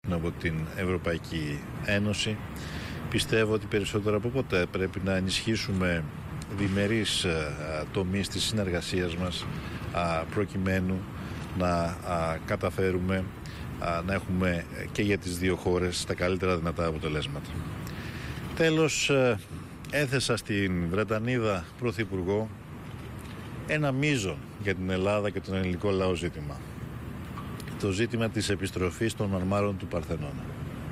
από την Ευρωπαϊκή Ένωση. Πιστεύω ότι περισσότερο από ποτέ πρέπει να ενισχύσουμε διμερείς τομείς της συνεργασίας μας προκειμένου να καταφέρουμε να έχουμε και για τις δύο χώρες τα καλύτερα δυνατά αποτελέσματα. Τέλος, έθεσα στην Βρετανίδα Πρωθυπουργό ένα μείζον για την Ελλάδα και τον ελληνικό λαό ζήτημα. Το ζήτημα της επιστροφής των μαρμάρων του Παρθενώνα.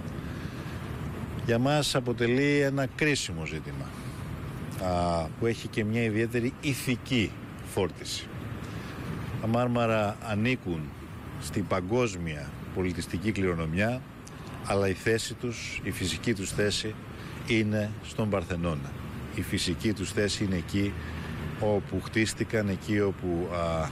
Για μας αποτελεί ένα κρίσιμο ζήτημα που έχει και μια ιδιαίτερη ηθική φόρτιση. Τα Μάρμαρα ανήκουν στην παγκόσμια πολιτιστική κληρονομιά, αλλά η θέση τους, η φυσική τους θέση είναι στον Παρθενώνα. Η φυσική τους θέση είναι εκεί όπου χτίστηκαν, εκεί όπου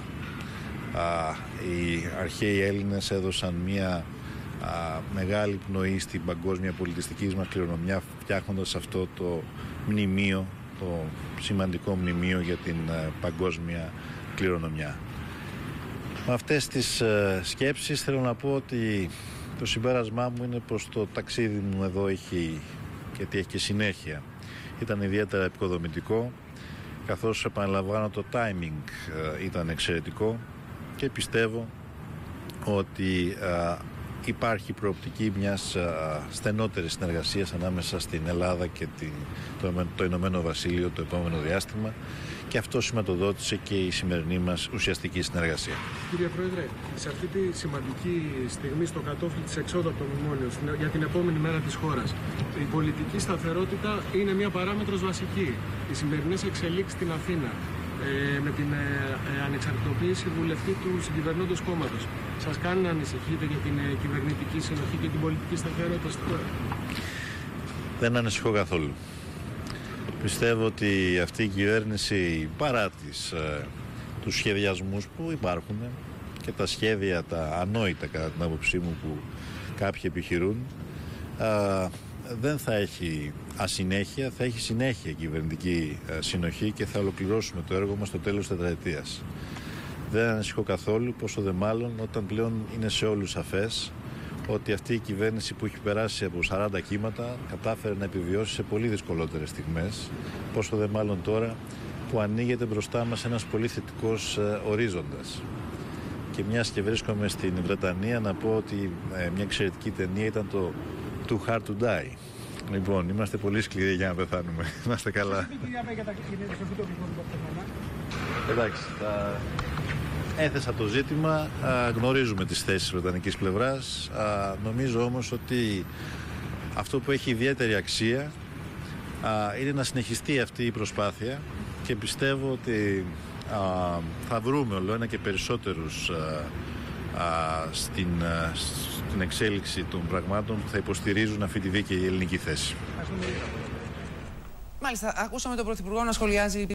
οι αρχαίοι Έλληνες έδωσαν μια μεγάλη πνοή στην παγκόσμια πολιτιστική μας κληρονομιά, φτιάχνοντας αυτό το μνημείο, το σημαντικό μνημείο για την παγκόσμια κληρονομιά. Με αυτές τις σκέψεις θέλω να πω ότι το συμπέρασμά μου είναι πως το ταξίδι μου εδώ έχει και συνέχεια. Ήταν ιδιαίτερα επικοδομητικό, καθώς επαναλαμβάνω το timing ήταν εξαιρετικό και πιστεύω ότι υπάρχει προοπτική μιας στενότερης συνεργασίας ανάμεσα στην Ελλάδα και το Ηνωμένο Βασίλειο το επόμενο διάστημα, και αυτό σηματοδότησε και η σημερινή μας ουσιαστική συνεργασία. Κύριε Πρόεδρε, σε αυτή τη σημαντική στιγμή στο κατόφλι της εξόδου από το μνημόνιο για την επόμενη μέρα της χώρας, η πολιτική σταθερότητα είναι μια παράμετρος βασική. Οι σημερινές εξελίξεις στην Αθήνα, με την ανεξαρτητοποίηση βουλευτή του συγκυβερνώντος κόμματος, σας κάνει να ανησυχείτε για την κυβερνητική συνοχή και την πολιτική σταθερότητα στη χώρα? Δεν ανησυχώ καθόλου. Πιστεύω ότι αυτή η κυβέρνηση, παρά τους σχεδιασμούς που υπάρχουν και τα σχέδια τα ανόητα κατά την άποψή μου που κάποιοι επιχειρούν, δεν θα έχει ασυνέχεια, θα έχει συνέχεια κυβερνητική συνοχή και θα ολοκληρώσουμε το έργο μας στο τέλος της τετραετίας. Δεν ανησυχώ καθόλου, πόσο δε μάλλον όταν πλέον είναι σε όλους σαφές ότι αυτή η κυβέρνηση που έχει περάσει από 40 κύματα κατάφερε να επιβιώσει σε πολύ δυσκολότερες στιγμές, πόσο δε μάλλον τώρα που ανοίγεται μπροστά μας ένας πολύ θετικός ορίζοντας. Και μιας και βρίσκομαι στην Βρετανία, να πω ότι μια εξαιρετική ταινία ήταν το Too Hard to Die. Λοιπόν, είμαστε πολύ σκληροί για να πεθάνουμε. Είμαστε καλά. Εντάξει, έθεσα το ζήτημα, γνωρίζουμε τις θέσεις της βρετανικής πλευράς. Νομίζω όμως ότι αυτό που έχει ιδιαίτερη αξία είναι να συνεχιστεί αυτή η προσπάθεια και πιστεύω ότι θα βρούμε όλο ένα και περισσότερους στην εξέλιξη των πραγμάτων που θα υποστηρίζουν αυτή τη δίκαιη ελληνική θέση. Μάλιστα, ακούσαμε τον Πρωθυπουργό να σχολιάζει